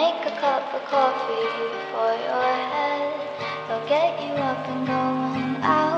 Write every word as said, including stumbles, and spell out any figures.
make a cup of coffee for your head. They'll get you up and going out.